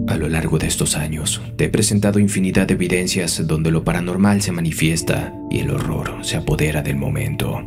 A lo largo de estos años, te he presentado infinidad de evidencias donde lo paranormal se manifiesta y el horror se apodera del momento.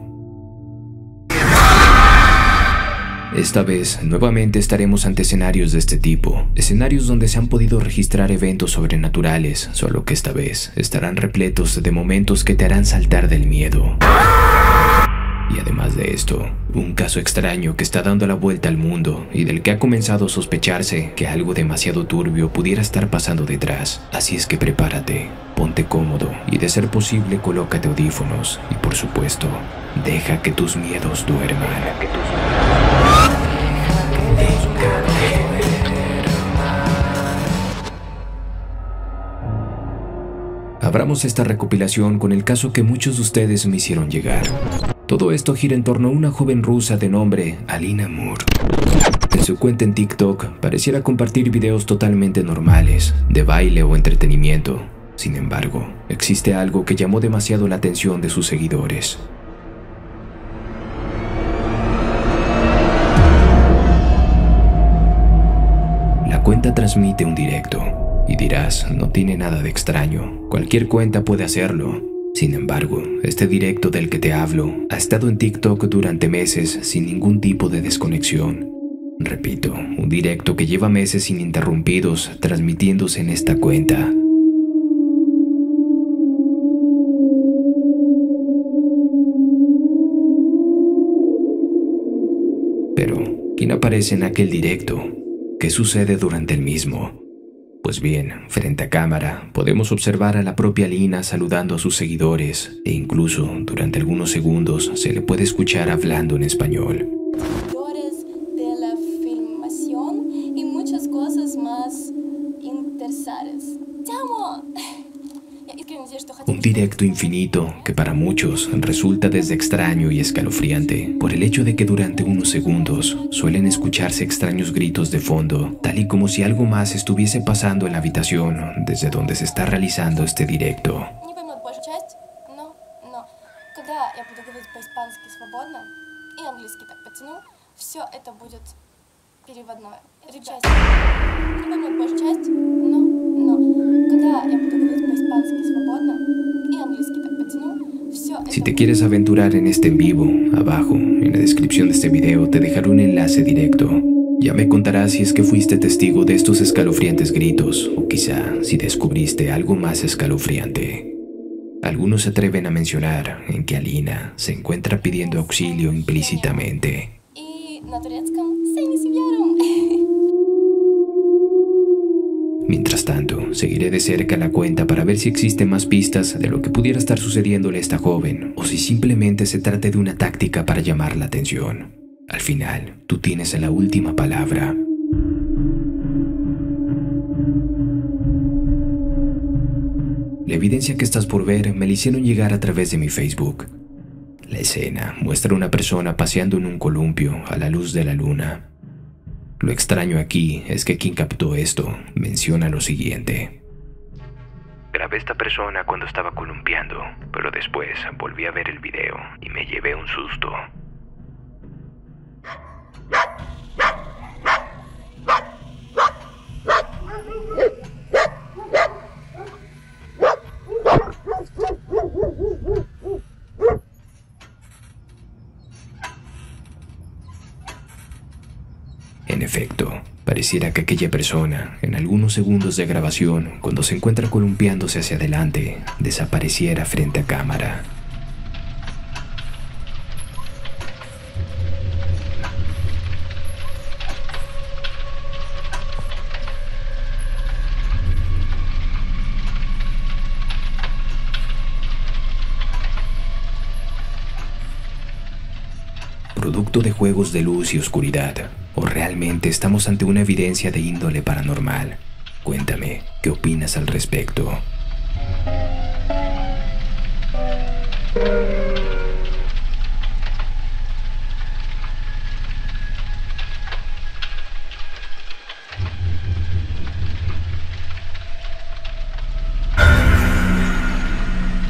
Esta vez, nuevamente estaremos ante escenarios de este tipo, escenarios donde se han podido registrar eventos sobrenaturales, solo que esta vez estarán repletos de momentos que te harán saltar del miedo. Y además de esto, un caso extraño que está dando la vuelta al mundo y del que ha comenzado a sospecharse que algo demasiado turbio pudiera estar pasando detrás. Así es que prepárate, ponte cómodo y de ser posible colócate audífonos y por supuesto, deja que tus miedos duerman. Abramos esta recopilación con el caso que muchos de ustedes me hicieron llegar. Todo esto gira en torno a una joven rusa de nombre Alina Moore. En su cuenta en TikTok pareciera compartir videos totalmente normales, de baile o entretenimiento. Sin embargo, existe algo que llamó demasiado la atención de sus seguidores. La cuenta transmite un directo, y dirás, no tiene nada de extraño, cualquier cuenta puede hacerlo. Sin embargo, este directo del que te hablo ha estado en TikTok durante meses sin ningún tipo de desconexión. Repito, un directo que lleva meses ininterrumpidos transmitiéndose en esta cuenta. Pero, ¿quién aparece en aquel directo? ¿Qué sucede durante el mismo? Pues bien, frente a cámara, podemos observar a la propia Alina saludando a sus seguidores e incluso, durante algunos segundos, se le puede escuchar hablando en español. De la filmación y muchas cosas más interesantes. ¡Te amo! Un directo infinito que para muchos resulta desde extraño y escalofriante por el hecho de que durante unos segundos suelen escucharse extraños gritos de fondo, tal y como si algo más estuviese pasando en la habitación desde donde se está realizando este directo. Si te quieres aventurar en este en vivo, abajo, en la descripción de este video te dejaré un enlace directo. Ya me contarás si es que fuiste testigo de estos escalofriantes gritos, o quizá si descubriste algo más escalofriante. Algunos se atreven a mencionar en que Alina se encuentra pidiendo auxilio implícitamente. Mientras tanto, seguiré de cerca la cuenta para ver si existen más pistas de lo que pudiera estar sucediéndole a esta joven, o si simplemente se trata de una táctica para llamar la atención. Al final, tú tienes la última palabra. La evidencia que estás por ver me la hicieron llegar a través de mi Facebook. La escena muestra a una persona paseando en un columpio a la luz de la luna. Lo extraño aquí es que quien captó esto menciona lo siguiente. Grabé a esta persona cuando estaba columpiando, pero después volví a ver el video y me llevé un susto. En efecto, pareciera que aquella persona, en algunos segundos de grabación, cuando se encuentra columpiándose hacia adelante, desapareciera frente a cámara. ¿Producto de juegos de luz y oscuridad? ¿O realmente estamos ante una evidencia de índole paranormal? Cuéntame, ¿qué opinas al respecto?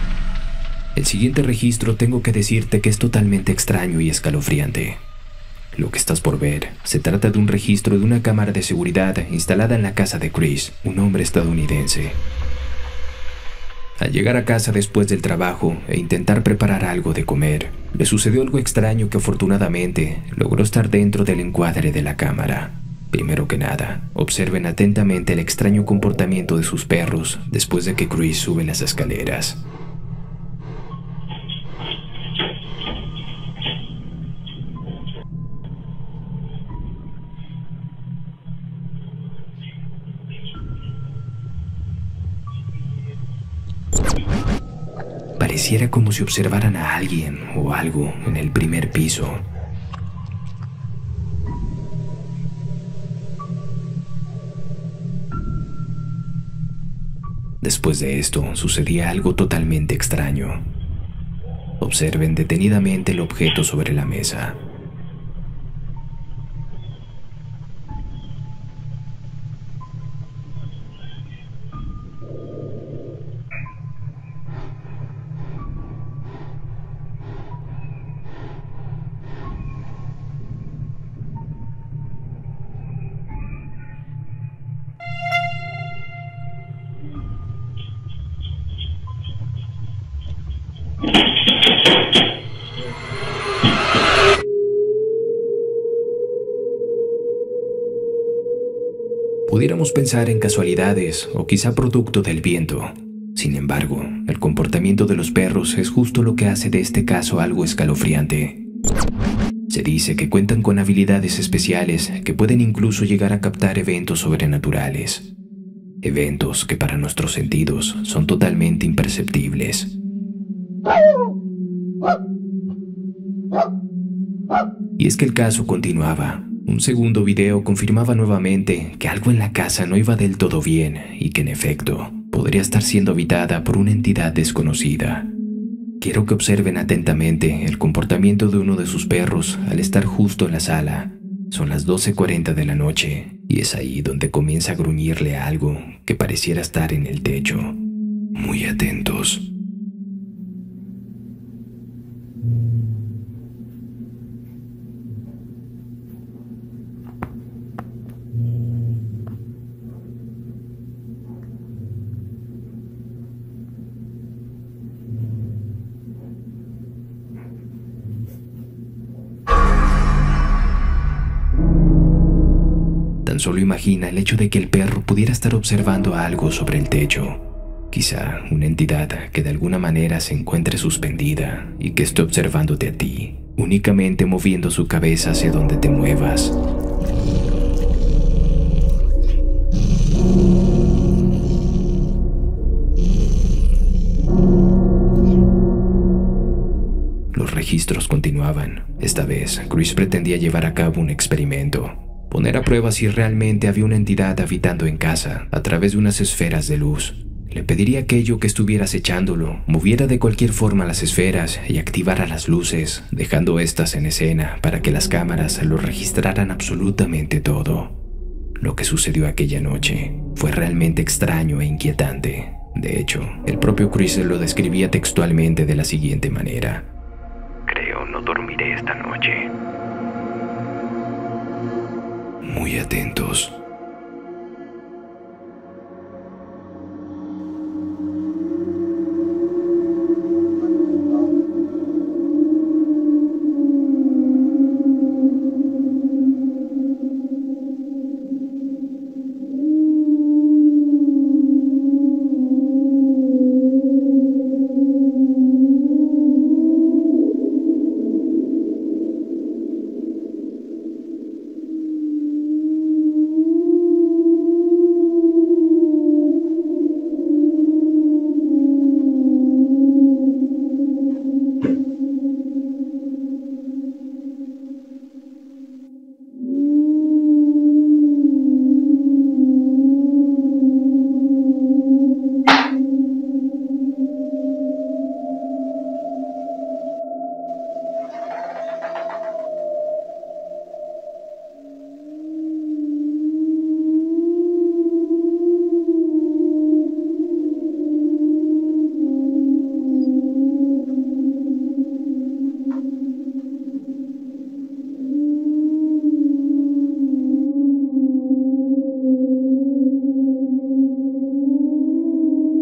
El siguiente registro tengo que decirte que es totalmente extraño y escalofriante. Lo que estás por ver se trata de un registro de una cámara de seguridad instalada en la casa de Chris, un hombre estadounidense. Al llegar a casa después del trabajo e intentar preparar algo de comer, le sucedió algo extraño que afortunadamente logró estar dentro del encuadre de la cámara. Primero que nada, observen atentamente el extraño comportamiento de sus perros después de que Chris sube las escaleras. Pareciera como si observaran a alguien o algo en el primer piso. Después de esto, sucedía algo totalmente extraño. Observen detenidamente el objeto sobre la mesa. Pudiéramos pensar en casualidades o quizá producto del viento. Sin embargo, el comportamiento de los perros es justo lo que hace de este caso algo escalofriante. Se dice que cuentan con habilidades especiales que pueden incluso llegar a captar eventos sobrenaturales. Eventos que para nuestros sentidos son totalmente imperceptibles. Y es que el caso continuaba. Un segundo video confirmaba nuevamente que algo en la casa no iba del todo bien y que en efecto podría estar siendo habitada por una entidad desconocida. Quiero que observen atentamente el comportamiento de uno de sus perros al estar justo en la sala. Son las 12:40 de la noche y es ahí donde comienza a gruñirle a algo que pareciera estar en el techo. Muy atentos. Tan solo imagina el hecho de que el perro pudiera estar observando algo sobre el techo. Quizá una entidad que de alguna manera se encuentre suspendida y que esté observándote a ti, únicamente moviendo su cabeza hacia donde te muevas. Los registros continuaban. Esta vez, Chris pretendía llevar a cabo un experimento. Poner a prueba si realmente había una entidad habitando en casa a través de unas esferas de luz. Le pediría a aquello que estuviera acechándolo moviera de cualquier forma las esferas y activara las luces, dejando estas en escena para que las cámaras lo registraran absolutamente todo. Lo que sucedió aquella noche fue realmente extraño e inquietante. De hecho, el propio Chris lo describía textualmente de la siguiente manera: "Creo no dormiré esta noche". Muy atentos.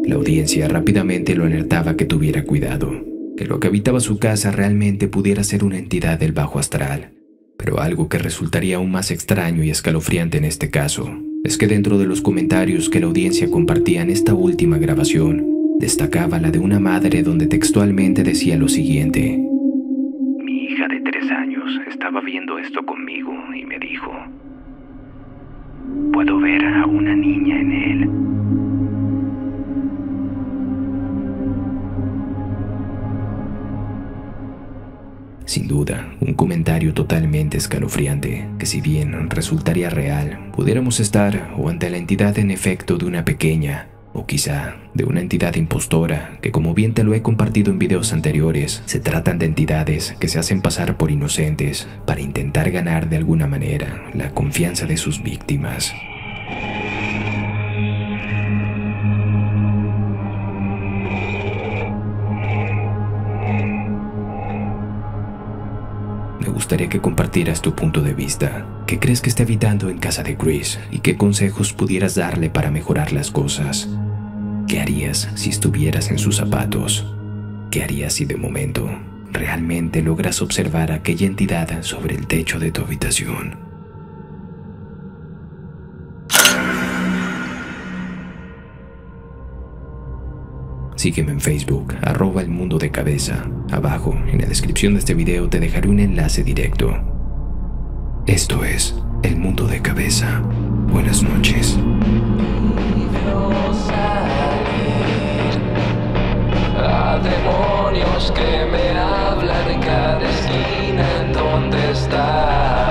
La audiencia rápidamente lo alertaba que tuviera cuidado, que lo que habitaba su casa realmente pudiera ser una entidad del bajo astral. Pero algo que resultaría aún más extraño y escalofriante en este caso es que dentro de los comentarios que la audiencia compartía en esta última grabación, destacaba la de una madre donde textualmente decía lo siguiente: mi hija de 3 años estaba viendo esto conmigo y me dijo: puedo ver a una niña en él. Sin duda, un comentario totalmente escalofriante, que si bien resultaría real, pudiéramos estar o ante la entidad en efecto de una pequeña, o quizá de una entidad impostora, que como bien te lo he compartido en videos anteriores, se tratan de entidades que se hacen pasar por inocentes para intentar ganar de alguna manera la confianza de sus víctimas. Me gustaría que compartieras tu punto de vista. ¿Qué crees que esté habitando en casa de Chris y qué consejos pudieras darle para mejorar las cosas? ¿Qué harías si estuvieras en sus zapatos? ¿Qué harías si de momento realmente logras observar a aquella entidad sobre el techo de tu habitación? Sígueme en Facebook, @elmundodecabeza. Abajo, en la descripción de este video, te dejaré un enlace directo. Esto es El Mundo de Cabeza. Buenas noches. A demonios que me hablan en cada esquina, ¿en dónde estás?